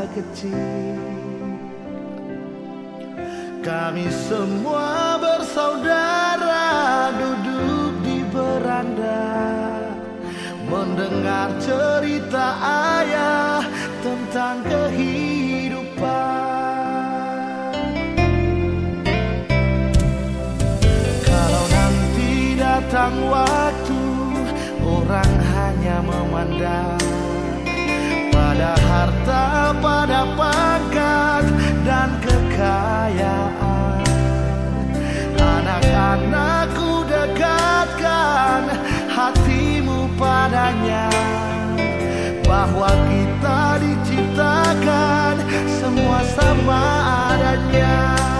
kecil. Kami semua bersaudara duduk di beranda, mendengar cerita ayah tentang kehidupan. Kalau nanti datang waktu, orang hanya memandang pada harta, pada pangkat dan kekayaan. Anak-anakku, dekatkan hatimu padanya, bahwa kita diciptakan semua sama adanya.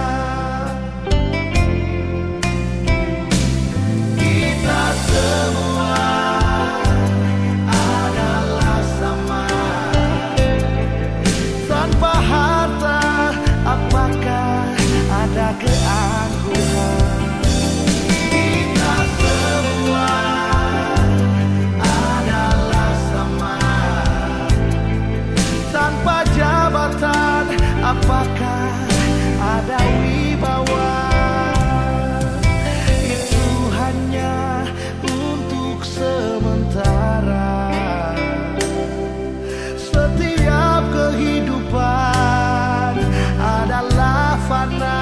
Kita semua adalah sama, tanpa harta apakah ada keangkuhan. Kita semua adalah sama, tanpa jabatan apakah ada wibawa. Itu hanya untuk sementara. Setiap kehidupan adalah fana.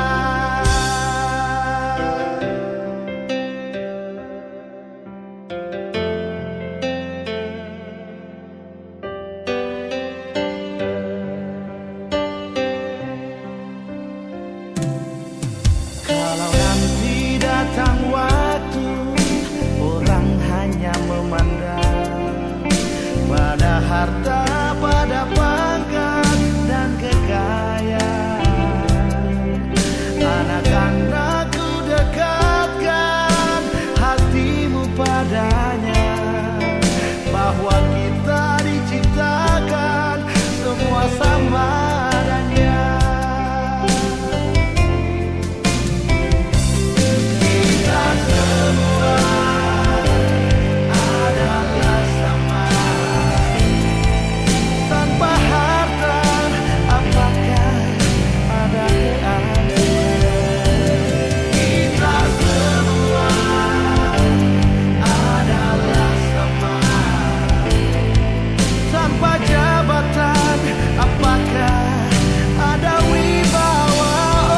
Kalau nanti datang waktu, orang hanya memandang pada harta, pada pangkat dan kekayaan. Anak-anakku, dekatkan hatimu padanya, bahwa kita diciptakan semua sama adanya. Kita semua adalah sama, tanpa harta apakah ada keangkuhan. Kita semua adalah sama, tanpa jabatan apakah ada wibawa.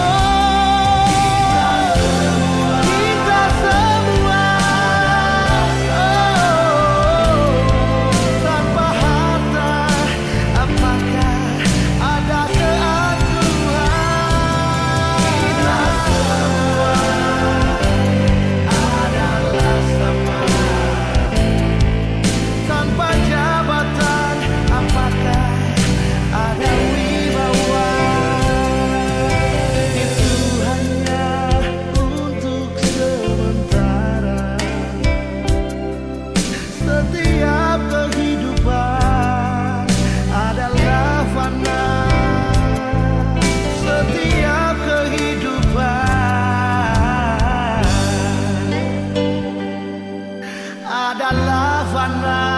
Kita semua, tanpa harta apakah ada keangkuhan. Kita semua adalah sama, tanpa jabatan apakah ada wibawa. Itu hanya untuk sementara. Setiap kehidupan adalah fana. Setiap kehidupan adalah fana.